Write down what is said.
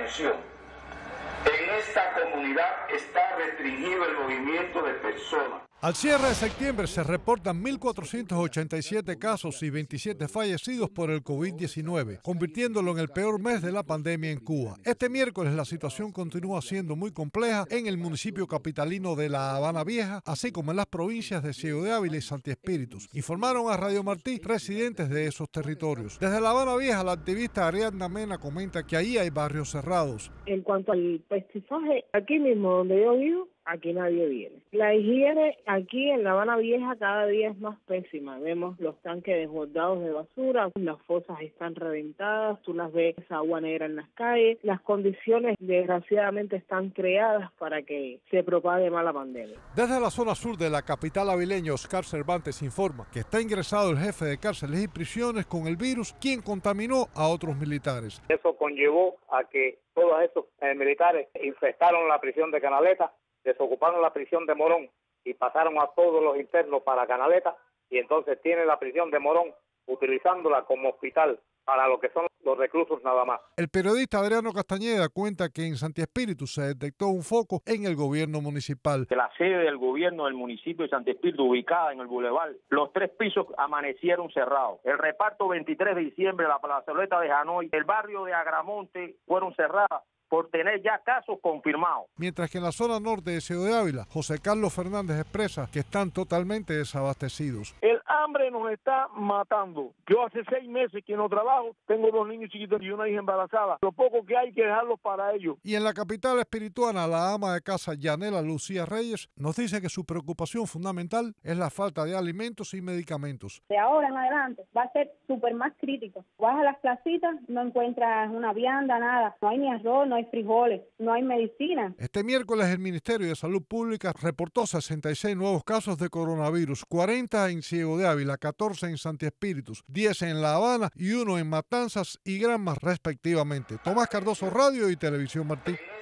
Atención, en esta comunidad está restringido el movimiento de personas. Al cierre de septiembre se reportan 1.487 casos y 27 fallecidos por el COVID-19, convirtiéndolo en el peor mes de la pandemia en Cuba. Este miércoles la situación continúa siendo muy compleja en el municipio capitalino de La Habana Vieja, así como en las provincias de Ciego de Ávila y Santi Espíritus, informaron a Radio Martí residentes de esos territorios. Desde La Habana Vieja, la activista Ariadna Mena comenta que ahí hay barrios cerrados. En cuanto al pestizaje, aquí mismo donde yo vivo, aquí nadie viene. La higiene aquí en La Habana Vieja cada día es más pésima. Vemos los tanques desbordados de basura, las fosas están reventadas, tú las ves agua negra en las calles. Las condiciones desgraciadamente están creadas para que se propague más la pandemia. Desde la zona sur de la capital avileña, Oscar Cervantes informa que está ingresado el jefe de cárceles y prisiones con el virus, quien contaminó a otros militares. Eso conllevó a que todos esos militares infestaron la prisión de Canaleta, desocuparon la prisión de Morón y pasaron a todos los internos para Canaleta, y entonces tiene la prisión de Morón utilizándola como hospital para lo que son los reclusos nada más. El periodista Adriano Castañeda cuenta que en Santi Espíritu se detectó un foco en el gobierno municipal. La sede del gobierno del municipio de Santi Espíritu, ubicada en el Boulevard, los 3 pisos amanecieron cerrados. El reparto 23 de diciembre, la plazoleta de Hanoi, el barrio de Agramonte fueron cerradas por tener ya casos confirmados. Mientras que en la zona norte de Ciego de Ávila, José Carlos Fernández expresa que están totalmente desabastecidos. El hambre nos está matando. Yo hace 6 meses que no trabajo, tengo 2 niños chiquitos y una hija embarazada. Lo poco que hay que dejarlos para ellos. Y en la capital espirituana, la ama de casa Yanela Lucía Reyes nos dice que su preocupación fundamental es la falta de alimentos y medicamentos. De ahora en adelante va a ser súper más crítico. Vas a las placitas, no encuentras una vianda, nada. No hay ni arroz, no hay frijoles, no hay medicina. Este miércoles el Ministerio de Salud Pública reportó 66 nuevos casos de coronavirus, 40 en Ciego de Ávila, 14 en Santi Espíritus, 10 en La Habana y 1 en Matanzas y Granma respectivamente. Tomás Cardoso, Radio y Televisión Martí.